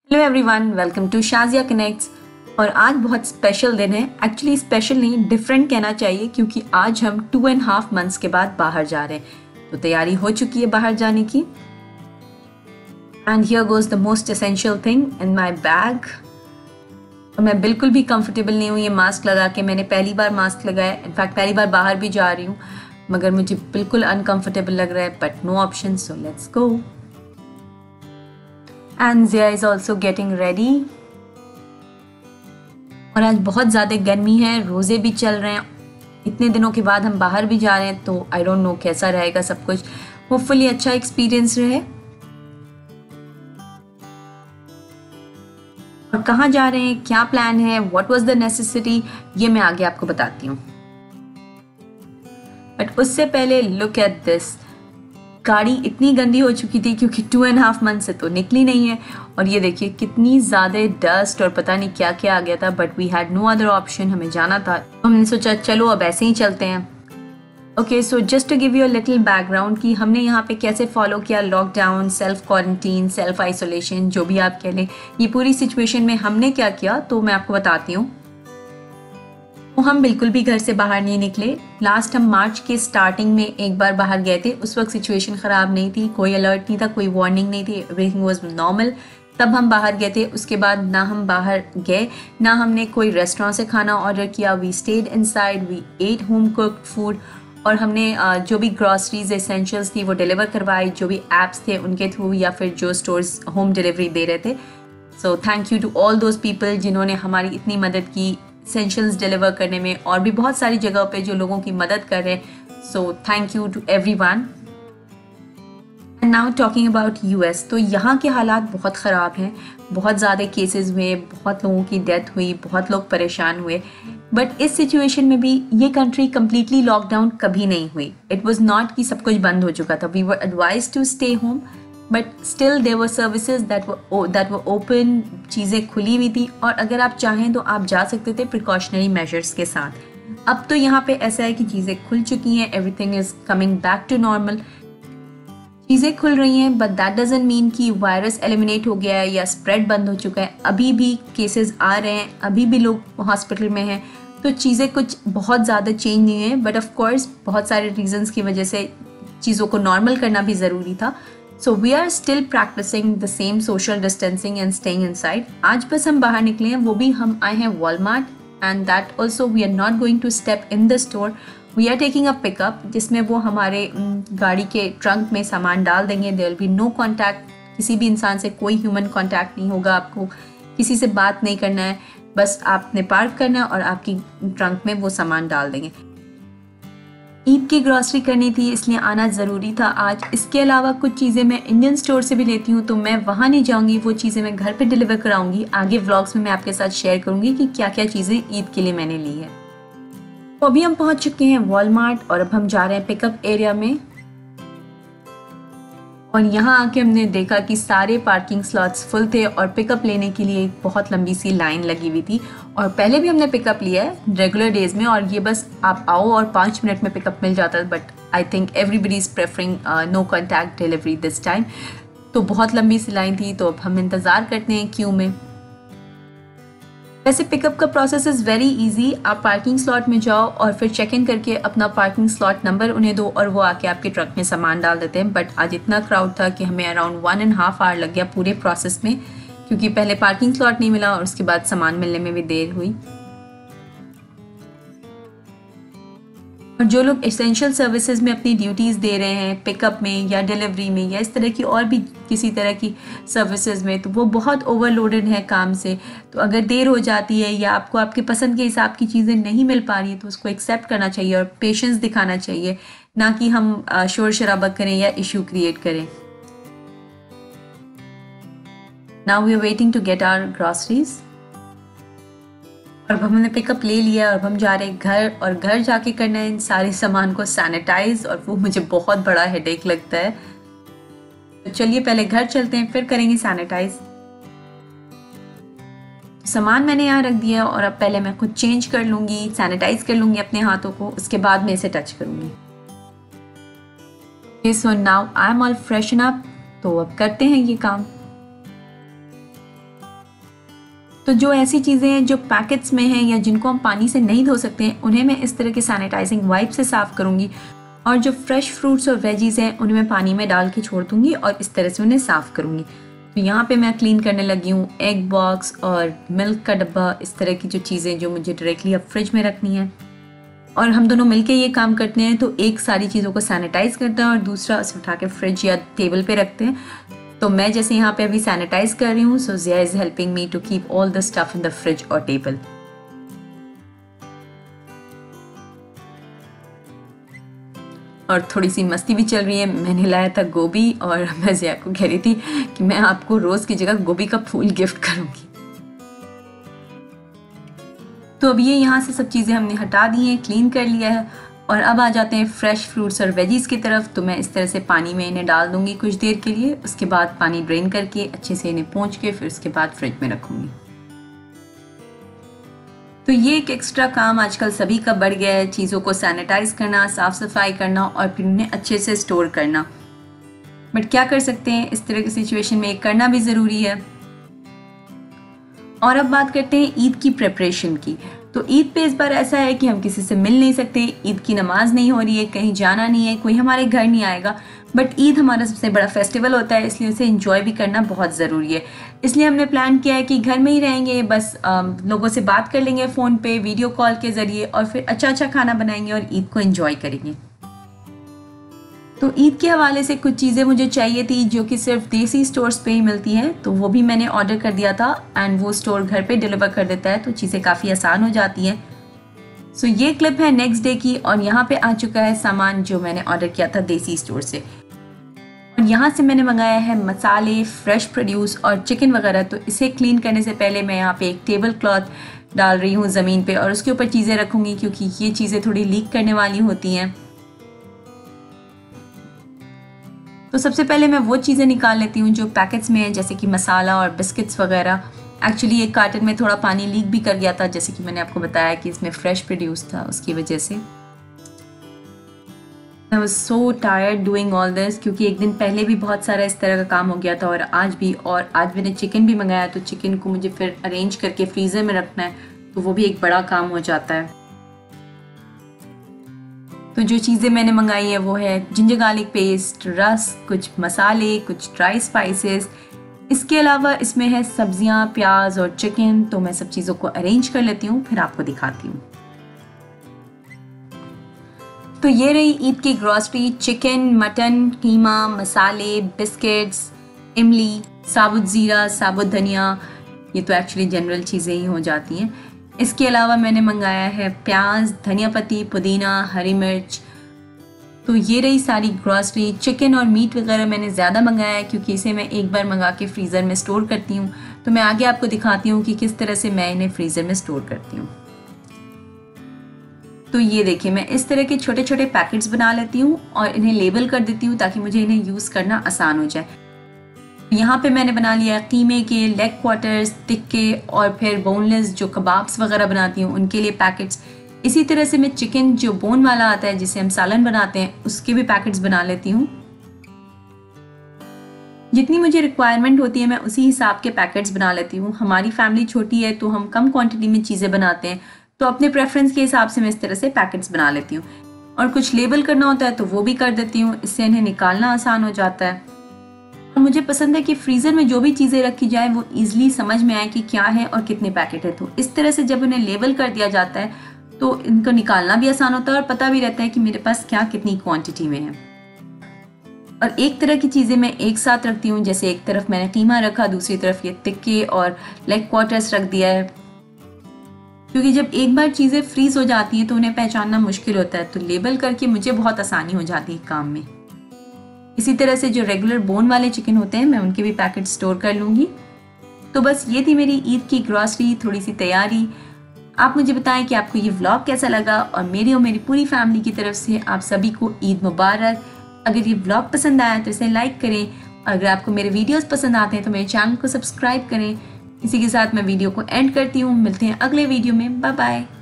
Hello everyone, welcome to Shazia connects. और आज बहुत स्पेशल दिन है। एक्चुअली स्पेशल नहीं, डिफरेंट कहना चाहिए, क्योंकि आज हम 2.5 मंथ्स के बाद बाहर जा रहे हैं। तो तैयारी हो चुकी है बाहर जाने की। And here goes the most essential thing in my bag. मैं बिल्कुल भी कंफर्टेबल नहीं हूँ ये मास्क लगा के। मैंने पहली बार मास्क लगाया, इनफैक्ट पहली बार बाहर भी जा रही हूँ, मगर मुझे बिल्कुल अनकंफर्टेबल लग रहा है। But no option, so let's go. And Zia is also getting ready। और आज बहुत ज़्यादा गर्मी है, रोज़े भी चल रहे हैं। इतने दिनों के बाद हम बाहर भी जा रहे हैं, तो आई डोंट नो कैसा रहेगा सब कुछ। होपफुली अच्छा एक्सपीरियंस रहे। और कहाँ जा रहे हैं, क्या प्लान है, व्हाट वाज द नेसेसिटी, ये मैं आगे आपको बताती हूँ। बट उससे पहले लुक एट दिस। गाड़ी इतनी गंदी हो चुकी थी क्योंकि 2.5 मंथ से तो निकली नहीं है। और ये देखिए कितनी ज़्यादा डस्ट और पता नहीं क्या क्या आ गया था। But we had no other option, हमें जाना था। तो हमने सोचा चलो अब ऐसे ही चलते हैं। Okay, so just to give you a little background कि हमने यहाँ पे कैसे फॉलो किया lockdown, self quarantine, self isolation, जो भी आप कह लें। ये पूरी सिचुएशन में हमने क्या किया तो मैं आपको बताती हूँ। तो हम बिल्कुल भी घर से बाहर नहीं निकले। लास्ट हम मार्च के स्टार्टिंग में एक बार बाहर गए थे। उस वक्त सिचुएशन ख़राब नहीं थी, कोई अलर्ट नहीं था, कोई वार्निंग नहीं थी, एवरीथिंग वाज नॉर्मल। तब हम बाहर गए थे। उसके बाद ना हम बाहर गए, ना हमने कोई रेस्टोरेंट से खाना ऑर्डर किया। We stayed inside, we ate home cooked food. और हमने जो भी ग्रॉसरीज एसेंशियल्स थी वो डिलीवर करवाई, जो भी ऐप्स थे उनके थ्रू, या फिर जो स्टोर्स होम डिलीवरी दे रहे थे। So thank you to all those people जिन्होंने हमारी इतनी मदद की एसेंशियल्स डिलीवर करने में, और भी बहुत सारी जगहों पे जो लोगों की मदद कर रहे हैं। So thank you to everyone. And now talking about US, तो यहाँ के हालात बहुत ख़राब हैं। बहुत ज़्यादा केसेस हुए, बहुत लोगों की डेथ हुई, बहुत लोग परेशान हुए। बट इस सिचुएशन में भी ये कंट्री कम्प्लीटली लॉकडाउन कभी नहीं हुई। इट वॉज नॉट कि सब कुछ बंद हो चुका था। We were advised to stay home, but still there were services that were open. चीज़ें खुली हुई थी, और अगर आप चाहें तो आप जा सकते थे प्रिकॉशनरी मेजर्स के साथ। अब तो यहाँ पे ऐसा है कि चीज़ें खुल चुकी हैं, everything is coming back to normal. चीज़ें खुल रही हैं, बट दैट डजंट मीन कि वायरस एलिमिनेट हो गया है या स्प्रेड बंद हो चुका है। अभी भी केसेस आ रहे हैं, अभी भी लोग हॉस्पिटल में हैं। तो चीज़ें कुछ बहुत ज़्यादा चेंज नहीं है, बट ऑफ कोर्स बहुत सारे रीजंस की वजह से चीज़ों को नॉर्मल करना भी ज़रूरी था। So we are still practicing the same social distancing and staying inside. आज बस हम बाहर निकले हैं, वो भी हम आए हैं Walmart, and that also we are not going to step in the store. We are taking a pickup जिसमें वो हमारे गाड़ी के ट्रंक में सामान डाल देंगे। There will be no contact, किसी भी इंसान से कोई ह्यूमन कॉन्टैक्ट नहीं होगा। आपको किसी से बात नहीं करना है, बस आपने पार्क करना है और आपकी ट्रंक में वो सामान डाल देंगे। ईद की ग्रॉसरी करनी थी, इसलिए आना ज़रूरी था आज। इसके अलावा कुछ चीज़ें मैं इंडियन स्टोर से भी लेती हूँ, तो मैं वहाँ नहीं जाऊँगी। वो चीज़ें मैं घर पे डिलीवर कराऊँगी। आगे व्लॉग्स में मैं आपके साथ शेयर करूँगी कि क्या क्या चीज़ें ईद के लिए मैंने ली है। तो अभी हम पहुँच चुके हैं वॉलमार्ट, और अब हम जा रहे हैं पिकअप एरिया में। और यहाँ आके हमने देखा कि सारे पार्किंग स्लॉट्स फुल थे, और पिकअप लेने के लिए एक बहुत लंबी सी लाइन लगी हुई थी। और पहले भी हमने पिकअप लिया है रेगुलर डेज में, और ये बस आप आओ और 5 मिनट में पिकअप मिल जाता है। But I think everybody is preferring no contact delivery this time. तो बहुत लंबी सी लाइन थी, तो अब हम इंतज़ार करते हैं क्यू में। वैसे पिकअप का प्रोसेस इज़ वेरी इजी। आप पार्किंग स्लॉट में जाओ और फिर चेक इन करके अपना पार्किंग स्लॉट नंबर उन्हें दो, और वो आके आपके ट्रक में सामान डाल देते हैं। बट आज इतना क्राउड था कि हमें अराउंड 1.5 आवर लग गया पूरे प्रोसेस में, क्योंकि पहले पार्किंग स्लॉट नहीं मिला और उसके बाद सामान मिलने में भी देर हुई। और जो लोग एसेंशियल सर्विसेज में अपनी ड्यूटीज़ दे रहे हैं, पिकअप में या डिलीवरी में या इस तरह की और भी किसी तरह की सर्विसेज में, तो वो बहुत ओवरलोडेड है काम से। तो अगर देर हो जाती है या आपको आपके पसंद के हिसाब की चीज़ें नहीं मिल पा रही है, तो उसको एक्सेप्ट करना चाहिए और पेशेंस दिखाना चाहिए, ना कि हम शोर शराबा करें या इशू क्रिएट करें। Now we are waiting to get our groceries. और अब हमने पिकअप ले लिया, और हम जा रहे हैं घर, और घर जाके करना है इन सारे सामान को सैनिटाइज, और वो मुझे बहुत बड़ा हेडेक लगता है। तो चलिए पहले घर चलते हैं, फिर करेंगे सैनिटाइज। सामान मैंने यहाँ रख दिया, और अब पहले मैं खुद चेंज कर लूँगी, सैनिटाइज कर लूँगी अपने हाथों को, उसके बाद मैं इसे टच करूँगी। So now I am all freshen up, तो अब करते हैं ये काम। तो जो ऐसी चीज़ें हैं जो पैकेट्स में हैं या जिनको हम पानी से नहीं धो सकते हैं, उन्हें मैं इस तरह के सैनिटाइजिंग वाइप से साफ़ करूँगी। और जो फ्रेश फ्रूट्स और वेजीज़ हैं उन्हें मैं पानी में डाल के छोड़ दूँगी और इस तरह से उन्हें साफ़ करूँगी। तो यहाँ पे मैं क्लीन करने लगी हूँ एग बॉक्स और मिल्क का डब्बा, इस तरह की जो चीज़ें जो मुझे डायरेक्टली अब फ्रिज में रखनी है। और हम दोनों मिलके ये काम करते हैं, तो एक सारी चीज़ों को सैनिटाइज करते हैं और दूसरा उसे उठा के फ्रिज या टेबल पे रखते हैं। तो मैं जैसे यहाँ पे अभी सैनिटाइज कर रही हूँ, so Zia is helping me to keep all the stuff in the fridge और टेबल। और थोड़ी सी मस्ती भी चल रही है। मैंने लाया था गोभी और मैं ज़िया को कह रही थी कि मैं आपको रोज़ की जगह गोभी का फूल गिफ्ट करूँगी। तो अब ये यहाँ से सब चीज़ें हमने हटा दी हैं, क्लीन कर लिया है। और अब आ जाते हैं फ्रेश फ्रूट्स और वेजीज़ की तरफ। तो मैं इस तरह से पानी में इन्हें डाल दूँगी कुछ देर के लिए, उसके बाद पानी ड्रेन करके अच्छे से इन्हें पोंछ के फिर उसके बाद फ्रिज में रखूँगी। तो ये एक एक्स्ट्रा काम आजकल सभी का बढ़ गया है, चीज़ों को सैनिटाइज करना, साफ़ सफाई करना और फिर उन्हें अच्छे से स्टोर करना। बट क्या कर सकते हैं, इस तरह की सिचुएशन में करना भी ज़रूरी है। और अब बात करते हैं ईद की प्रिपरेशन की। तो ईद पे इस बार ऐसा है कि हम किसी से मिल नहीं सकते, ईद की नमाज नहीं हो रही है, कहीं जाना नहीं है, कोई हमारे घर नहीं आएगा। बट ईद हमारा सबसे बड़ा फेस्टिवल होता है, इसलिए उसे एंजॉय भी करना बहुत ज़रूरी है। इसलिए हमने प्लान किया है कि घर में ही रहेंगे, बस लोगों से बात कर लेंगे फ़ोन पे, वीडियो कॉल के ज़रिए, और फिर अच्छा खाना बनाएंगे और ईद को एंजॉय करेंगे। तो ईद के हवाले से कुछ चीज़ें मुझे चाहिए थी जो कि सिर्फ देसी स्टोर्स पे ही मिलती हैं, तो वो भी मैंने ऑर्डर कर दिया था एंड वो स्टोर घर पे डिलीवर कर देता है, तो चीज़ें काफ़ी आसान हो जाती हैं। सो ये क्लिप है नेक्स्ट डे की और यहाँ पे आ चुका है सामान जो मैंने ऑर्डर किया था देसी स्टोर से। और यहाँ से मैंने मंगाया है मसाले, फ्रेश प्रोड्यूस और चिकन वगैरह। तो इसे क्लीन करने से पहले मैं यहाँ पे एक टेबल क्लॉथ डाल रही हूँ ज़मीन पे और उसके ऊपर चीज़ें रखूँगी, क्योंकि ये चीज़ें थोड़ी लीक करने वाली होती हैं। तो सबसे पहले मैं वो चीज़ें निकाल लेती हूँ जो पैकेट्स में हैं, जैसे कि मसाला और बिस्किट्स वगैरह। एक्चुअली एक कार्टन में थोड़ा पानी लीक भी कर गया था, जैसे कि मैंने आपको बताया कि इसमें फ्रेश प्रोड्यूस था, उसकी वजह से। I was so tired doing all this, क्योंकि एक दिन पहले भी बहुत सारा इस तरह का काम हो गया था और आज भी। और आज मैंने चिकन भी मंगाया, तो चिकन को मुझे फिर अरेंज करके फ्रीज़र में रखना है, तो वो भी एक बड़ा काम हो जाता है। तो जो चीज़ें मैंने मंगाई है वो है जिंजर गार्लिक पेस्ट, रस, कुछ मसाले, कुछ ड्राई स्पाइसेस। इसके अलावा इसमें है सब्जियां, प्याज और चिकन। तो मैं सब चीज़ों को अरेंज कर लेती हूँ, फिर आपको दिखाती हूँ। तो ये रही ईद की ग्रॉसरी। चिकन, मटन, कीमा, मसाले, बिस्किट्स, इमली, साबुत ज़ीरा, साबुत धनिया, ये तो एक्चुअली जनरल चीज़ें ही हो जाती हैं। इसके अलावा मैंने मंगाया है प्याज, धनिया पत्ती, पुदीना, हरी मिर्च। तो ये रही सारी ग्रॉसरी। चिकन और मीट वगैरह मैंने ज़्यादा मंगाया है, क्योंकि इसे मैं एक बार मंगा के फ्रीज़र में स्टोर करती हूँ। तो मैं आगे आपको दिखाती हूँ कि किस तरह से मैं इन्हें फ्रीज़र में स्टोर करती हूँ। तो ये देखिए, मैं इस तरह के छोटे छोटे पैकेट्स बना लेती हूँ और इन्हें लेबल कर देती हूँ ताकि मुझे इन्हें यूज़ करना आसान हो जाए। यहाँ पे मैंने बना लिया कीमे के, लेग क्वार्टर्स, टिक्के और फिर बोनलेस जो कबाब्स वगैरह बनाती हूँ उनके लिए पैकेट्स। इसी तरह से मैं चिकन जो बोन वाला आता है जिसे हम सालन बनाते हैं उसके भी पैकेट्स बना लेती हूँ। जितनी मुझे रिक्वायरमेंट होती है मैं उसी हिसाब के पैकेट्स बना लेती हूँ। हमारी फैमिली छोटी है तो हम कम क्वांटिटी में चीज़ें बनाते हैं, तो अपने प्रेफरेंस के हिसाब से मैं इस तरह से पैकेट्स बना लेती हूँ। और कुछ लेबल करना होता है तो वो भी कर देती हूँ, इससे इन्हें निकालना आसान हो जाता है। और मुझे पसंद है कि फ्रीज़र में जो भी चीज़ें रखी जाए वो ईजिली समझ में आए कि क्या है और कितने पैकेट है। तो इस तरह से जब उन्हें लेबल कर दिया जाता है तो इनको निकालना भी आसान होता है और पता भी रहता है कि मेरे पास क्या कितनी क्वांटिटी में है। और एक तरह की चीज़ें मैं एक साथ रखती हूँ, जैसे एक तरफ मैंने कीमा रखा, दूसरी तरफ ये टिक्के और लेग क्वार्टर्स रख दिया है, क्योंकि जब एक बार चीज़ें फ्रीज़ हो जाती हैं तो उन्हें पहचानना मुश्किल होता है। तो लेबल करके मुझे बहुत आसानी हो जाती है काम में। इसी तरह से जो रेगुलर बोन वाले चिकन होते हैं मैं उनके भी पैकेट स्टोर कर लूँगी। तो बस ये थी मेरी ईद की ग्रॉसरी, थोड़ी सी तैयारी। आप मुझे बताएं कि आपको ये व्लॉग कैसा लगा, और मेरी पूरी फैमिली की तरफ से आप सभी को ईद मुबारक। अगर ये व्लॉग पसंद आया तो इसे लाइक करें, और अगर आपको मेरे वीडियोस पसंद आते हैं तो मेरे चैनल को सब्सक्राइब करें। इसी के साथ मैं वीडियो को एंड करती हूँ। मिलते हैं अगले वीडियो में। Bye bye.